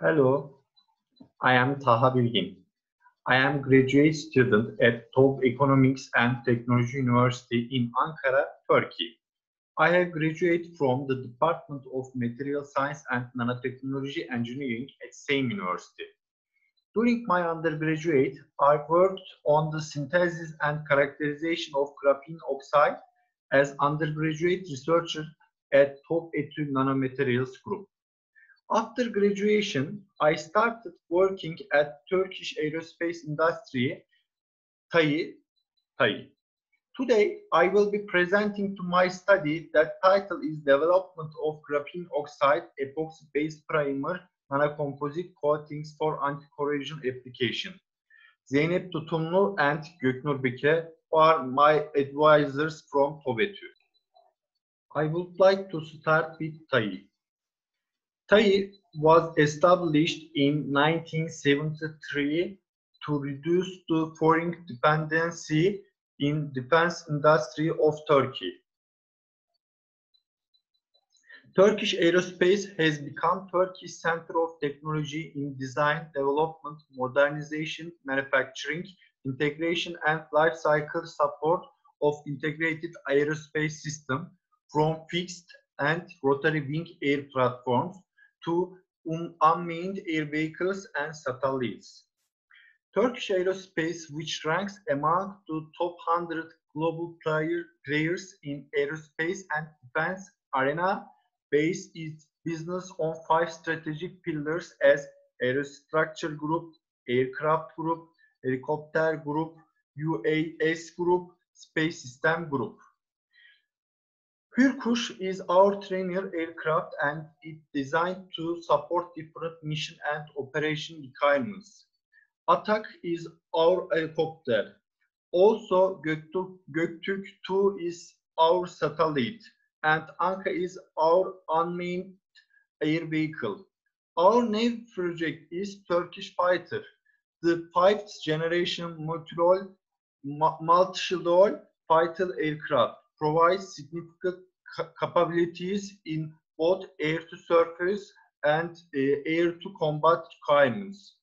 Hello, I am Taha Bilgin. I am graduate student at TOB Economics and Technology University in Ankara, Turkey. I have graduated from the Department of Material Science and Nanotechnology Engineering at same university. During my undergraduate, I worked on the synthesis and characterization of graphene oxide as undergraduate researcher at TOB Etü Nanomaterials Group. After graduation, I started working at Turkish aerospace industry, TAI. Today, I will be presenting to my study that title is Development of Graphene Oxide Epoxy-Based Primer Nanocomposite Coatings for Anti-Corrosion Application. Zeynep Tutumlu and Göknur Bike are my advisors from TOB Etü. I would like to start with TAI. TAI was established in 1973 to reduce the foreign dependency in defense industry of Turkey. Turkish aerospace has become Turkey's center of technology in design, development, modernization, manufacturing, integration, and life cycle support of integrated aerospace system from fixed and rotary wing air platforms to unmanned air vehicles and satellites. Turkish aerospace, which ranks among the top 100 global players in aerospace and defense arena, bases its business on 5 strategic pillars as Aerostructure Group, Aircraft Group, Helicopter Group, UAS Group, Space System Group. Hürkuş is our trainer aircraft and it's designed to support different mission and operation requirements. Atak is our helicopter. Also, Göktürk 2 is our satellite, and Anka is our unmanned air vehicle. Our new project is Turkish Fighter, the 5th generation multi-role fighter aircraft. Provides significant capabilities in both air-to-surface and air-to-combat requirements.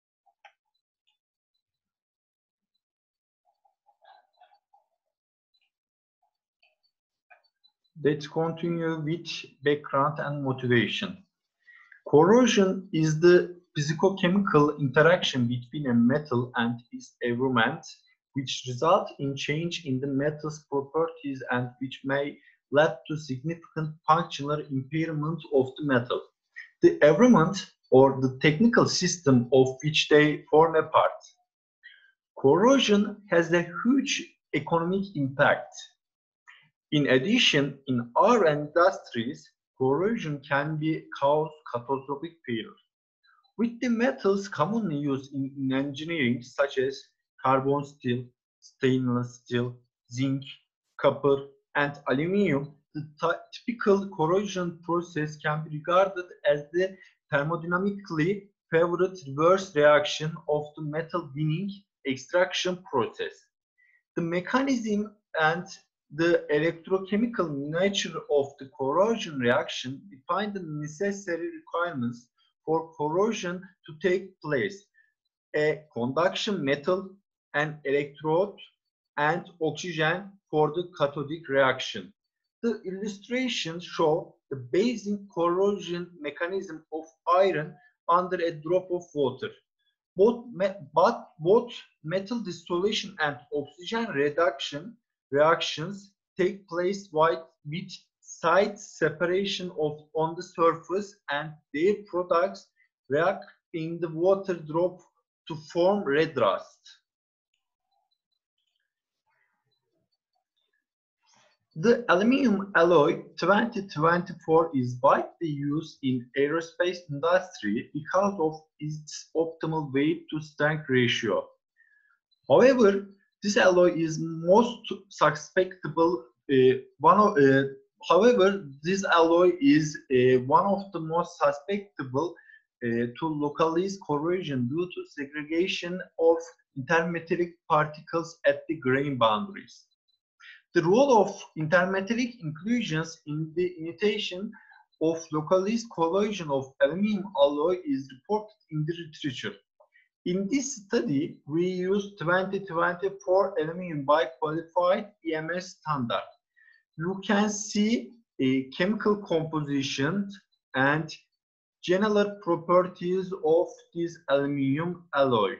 Let's continue with background and motivation. Corrosion is the physicochemical interaction between a metal and its environment, which result in change in the metal's properties and which may lead to significant functional impairment of the metal. The environment or the technical system of which they form a part. Corrosion has a huge economic impact. In addition, in our industries, corrosion can cause catastrophic failure. With the metals commonly used in engineering, such as carbon steel, stainless steel, zinc, copper, and aluminium, the typical corrosion process can be regarded as the thermodynamically favored reverse reaction of the metal winning extraction process. The mechanism and the electrochemical nature of the corrosion reaction define the necessary requirements for corrosion to take place. A conduction metal, an electrode, and oxygen for the cathodic reaction. The illustrations show the basic corrosion mechanism of iron under a drop of water. Both metal dissolution and oxygen reduction reactions take place with side separation on the surface, and their products react in the water drop to form red rust. The aluminum alloy 2024 is widely used in aerospace industry because of its optimal weight to strength ratio. However, this alloy is most susceptible. However, this alloy is one of the most susceptible to localized corrosion due to segregation of intermetallic particles at the grain boundaries. The role of intermetallic inclusions in the imitation of localized collision of aluminum alloy is reported in the literature. In this study, we used 2024 aluminum by-qualified EMS standard. You can see a chemical composition and general properties of this aluminum alloy.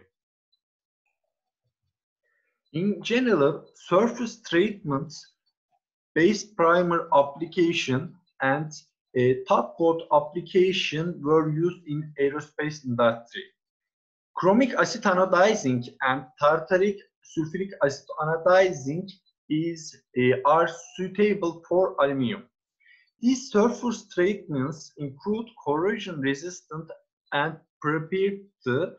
In general, surface treatments, base primer application, and top coat application were used in aerospace industry. Chromic acid anodizing and tartaric sulfuric acid anodizing are suitable for aluminum. These surface treatments include corrosion resistant and prepared to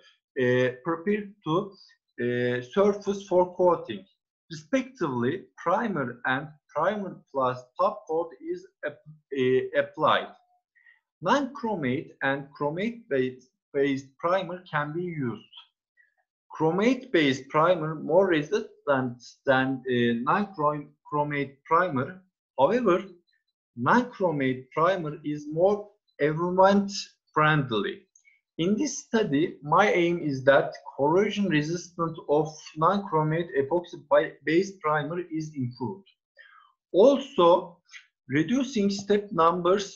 surface for coating. Respectively, primer and primer plus top coat is applied. Non-chromate and chromate-based primer can be used. Chromate-based primer more resistant than non-chromate primer. However, non-chromate primer is more environment friendly. In this study, my aim is that corrosion resistance of non-chromate epoxy-based primer is improved. Also, reducing step numbers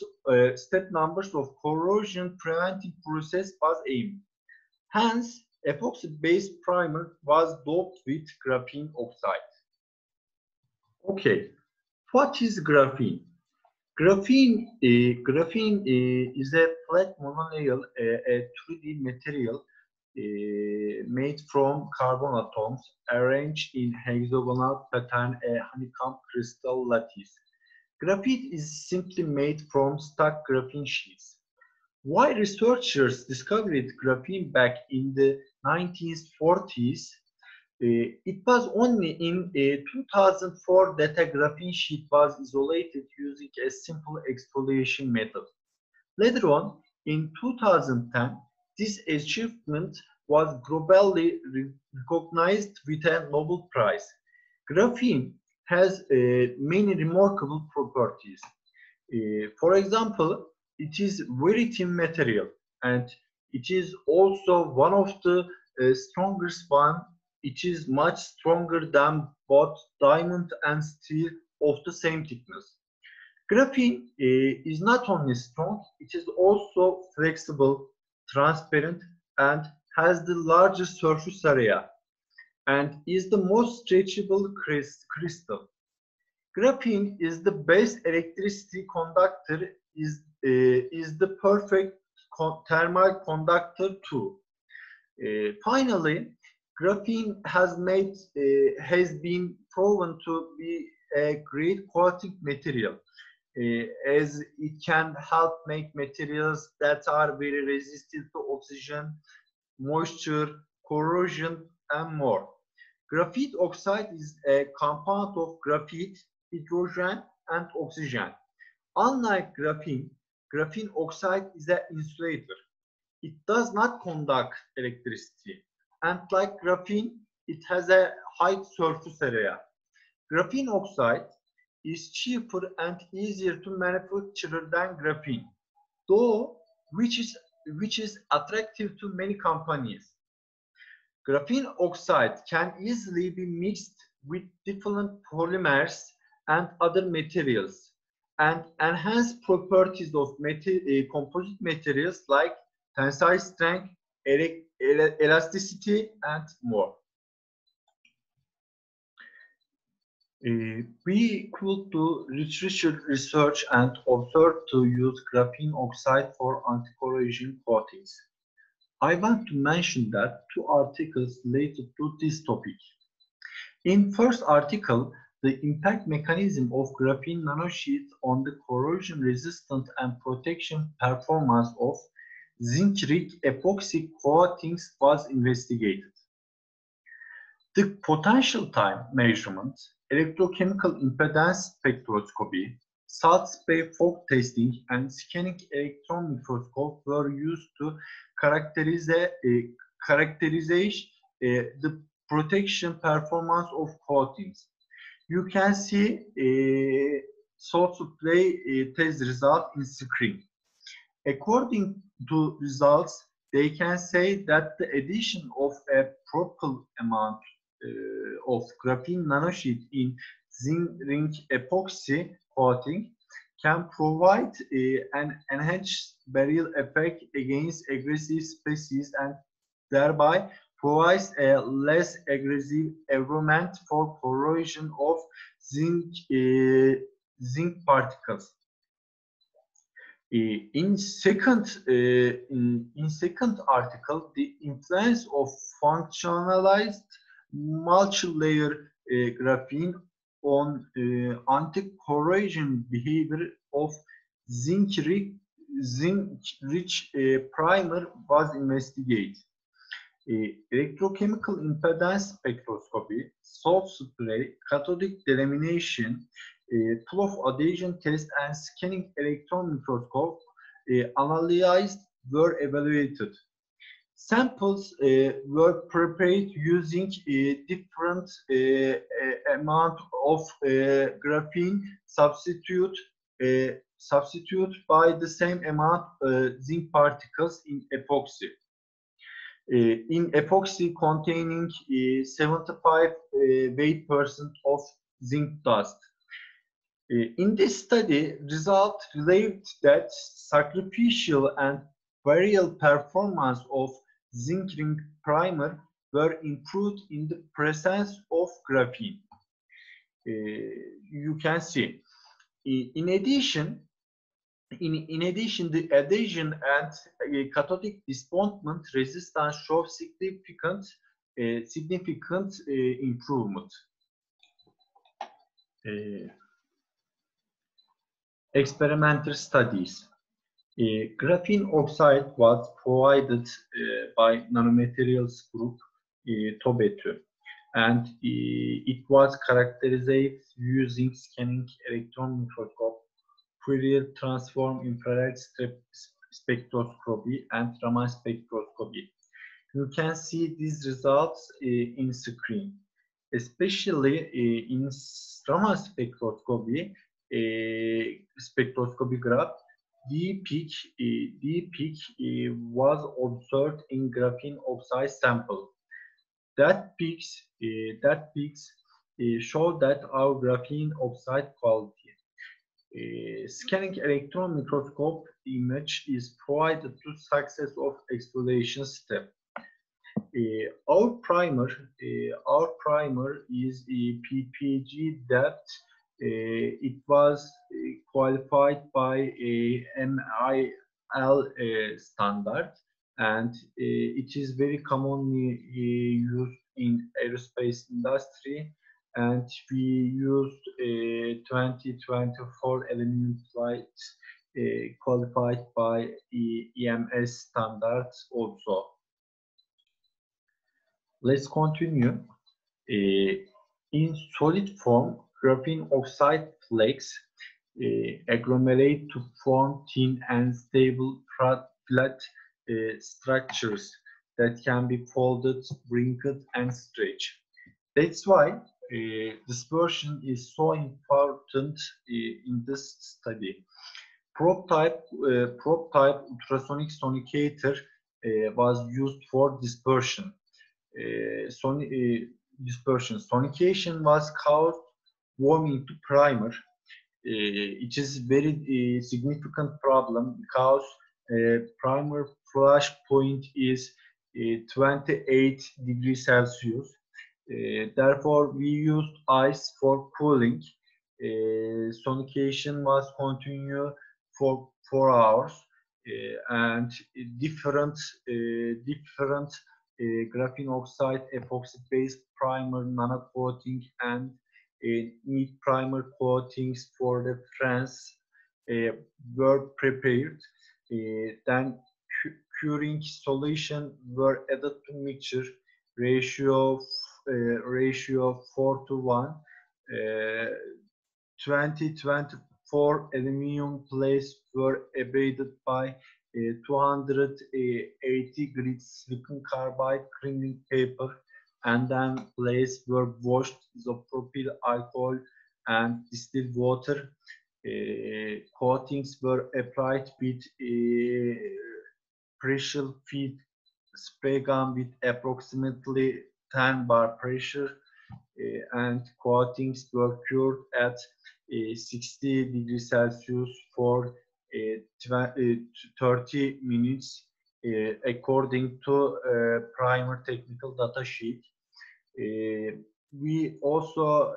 of corrosion preventing process was aimed. Hence, epoxy-based primer was doped with graphene oxide. Okay, what is graphene? Graphene is a flat monolayer, a 3D material made from carbon atoms arranged in hexagonal pattern, a honeycomb crystal lattice. Graphite is simply made from stuck graphene sheets. Why researchers discovered graphene back in the 1940s? It was only in 2004 that a graphene sheet was isolated using a simple exfoliation method. Later on, in 2010, this achievement was globally recognized with a Nobel Prize. Graphene has many remarkable properties. For example, it is very thin material, and it is also one of the strongest one. It is much stronger than both diamond and steel of the same thickness. Graphene is not only strong, it is also flexible, transparent, and has the largest surface area, and is the most stretchable crystal. Graphene is the best electricity conductor, is the perfect thermal conductor too. Finally, graphene has been proven to be a great coating material, as it can help make materials that are very resistant to oxygen, moisture, corrosion, and more. Graphite oxide is a compound of graphite, hydrogen, and oxygen. Unlike graphene, graphene oxide is an insulator. It does not conduct electricity. And like graphene, it has a high surface area. Graphene oxide is cheaper and easier to manufacture than graphene, though which is attractive to many companies. Graphene oxide can easily be mixed with different polymers and other materials and enhance properties of composite materials like tensile strength, elasticity, and more. We could do literature research and observe to use graphene oxide for anti-corrosion coatings. I want to mention that two articles related to this topic. In first article, the impact mechanism of graphene nanosheets on the corrosion resistant and protection performance of zinc-rich epoxy coatings was investigated. The potential time measurement, electrochemical impedance spectroscopy, salt spray fog testing, and scanning electron microscope were used to characterize the protection performance of coatings. You can see So to play test result in screen. According to results, they can say that the addition of a proper amount of graphene nanosheet in zinc ring epoxy coating can provide an enhanced barrier effect against aggressive species and thereby provides a less aggressive environment for corrosion of zinc particles. In second article, the influence of functionalized multi-layer graphene on anti-corrosion behavior of zinc-rich primer was investigated. Electrochemical impedance spectroscopy, salt spray, cathodic delamination, pull-off adhesion test, and scanning electron microscope analyzed were evaluated. Samples were prepared using different amount of graphene substitute by the same amount zinc particles in epoxy. In epoxy containing 75 weight% of zinc dust. In this study, results revealed that sacrificial and variable performance of zinc ring primer were improved in the presence of graphene. You can see. In addition, the adhesion and cathodic displacement resistance show significant improvement. Experimental studies. Graphene oxide was provided by Nanomaterials Group, TOBE2, and it was characterized using scanning electron microscope, Fourier transform infrared spectroscopy, and Raman spectroscopy. You can see these results in screen, especially in Raman spectroscopy. Spectroscopy graph, D peak was observed in graphene oxide sample. That peaks show that our graphene oxide quality. Scanning electron microscope image is provided to success of exploration step. Our primer is PPG depth. It was qualified by a MIL standard, and it is very commonly used in aerospace industry. And we used 2024 aluminum plates qualified by EMS standards also. Let's continue. In solid form, graphene oxide flakes agglomerate to form thin and stable flat structures that can be folded, wrinkled, and stretched. That's why dispersion is so important in this study. Probe type ultrasonic sonicator was used for dispersion. Dispersion. Sonication was caused warming to primer. It is very significant problem because primer flash point is 28 degrees Celsius. Therefore, we used ice for cooling. Sonication was continued for 4 hours, and different graphene oxide epoxy-based primer, nano coating, and neat primer coatings for the France were prepared. Then curing solution were added to mixture ratio 4:1. 2024 aluminum plates were abated by 280 grit silicon carbide cleaning paper, and then plates were washed isopropyl alcohol and distilled water. Coatings were applied with pressure feed spray gun with approximately 10 bar pressure, and coatings were cured at 60 degrees Celsius for 30 minutes, according to primer technical data sheet. We also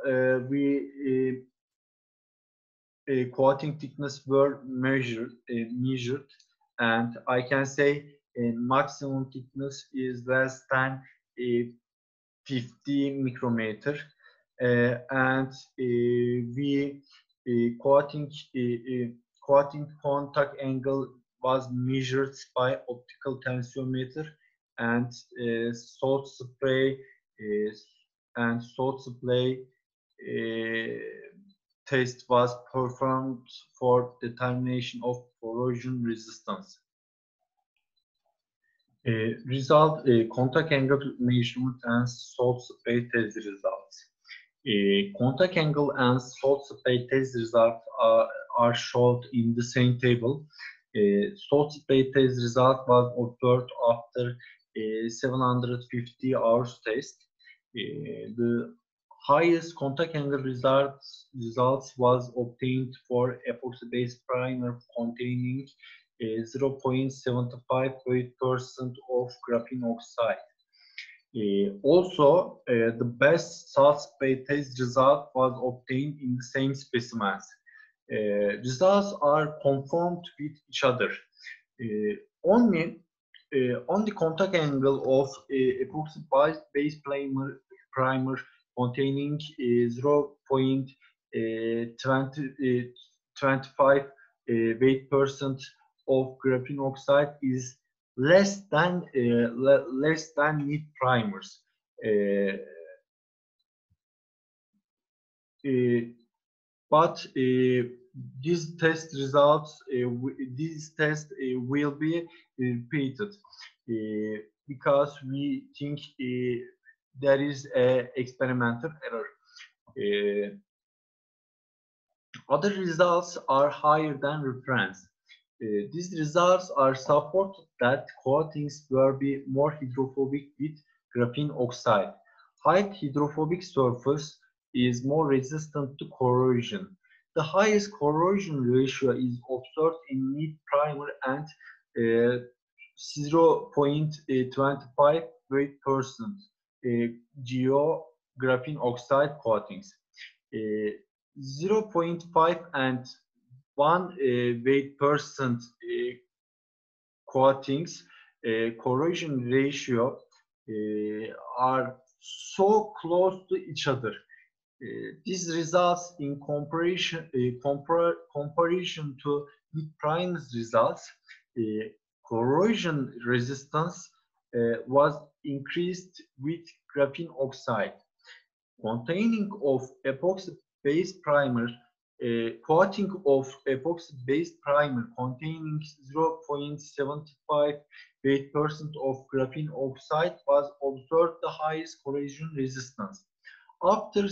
coating thickness were measured, and I can say maximum thickness is less than 50 micrometer, and we coating contact angle was measured by optical tensiometer, and salt spray test was performed for determination of corrosion resistance. Contact angle measurement and salt spray test results. Contact angle and salt spray test results are shown in the same table. Salt spray test result was observed after 750 hours test. The highest contact angle results was obtained for epoxy-based primer containing 0.75% of graphene oxide. Also, the best salt spray test result was obtained in the same specimens. Results are conformed with each other. Only contact angle of epoxy-based primer containing 0.25% of graphene oxide is less than neat primers. But these test results, these tests will be repeated because we think there is an experimental error. Other results are higher than reference. These results are supported that coatings will be more hydrophobic with graphene oxide. High hydrophobic surface is more resistant to corrosion. The highest corrosion ratio is observed in neat primer and 0.25% GO graphene oxide coatings. 0.5 and 1% coatings corrosion ratio are so close to each other. This results in comparison to neat primers results. Corrosion resistance was increased with graphene oxide. Containing of epoxy-based primer, coating of epoxy-based primer containing 0.75% of graphene oxide was observed the highest corrosion resistance. After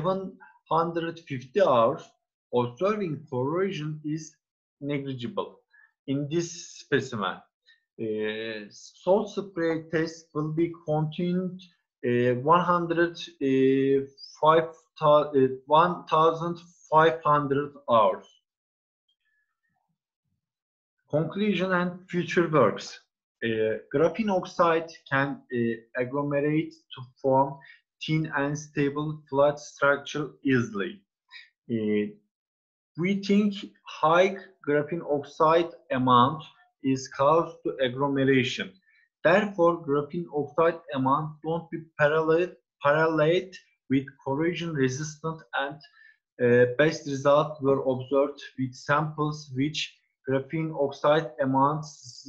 750 hours, observing corrosion is negligible in this specimen. Salt spray test will be continued 1,500 hours. Conclusion and future works. Graphene oxide can agglomerate to form thin and stable flat structure easily. We think high graphene oxide amount is caused to agglomeration. Therefore, graphene oxide amount don't be paralleled with corrosion resistant, and best results were observed with samples which graphene oxide amounts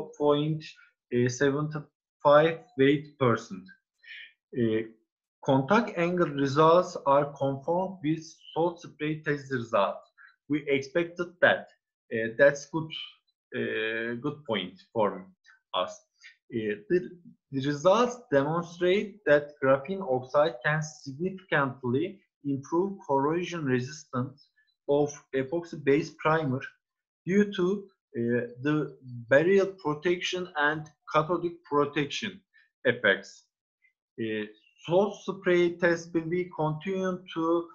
0.75%. Contact angle results are conformed with salt spray test results. We expected that. That's good point for us. The results demonstrate that graphene oxide can significantly improve corrosion resistance of epoxy-based primer due to the barrier protection and cathodic protection effects. Salt spray test will be continued to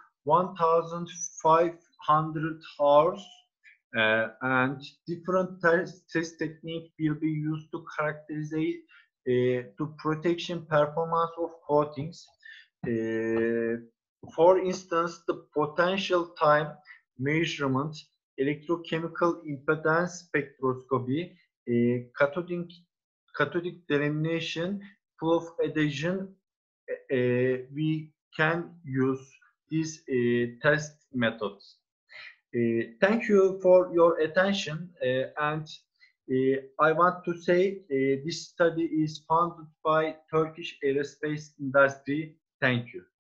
1,500 hours, and different test technique will be used to characterize the protection performance of coatings. For instance, the potential time measurement, electrochemical impedance spectroscopy, cathodic delamination, flow adhesion, we can use these test methods. Thank you for your attention, and I want to say this study is funded by Turkish Aerospace Industry. Thank you.